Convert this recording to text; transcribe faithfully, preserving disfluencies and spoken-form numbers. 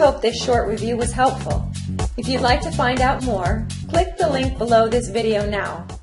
hope this short review was helpful. If you'd like to find out more, click the link below this video now.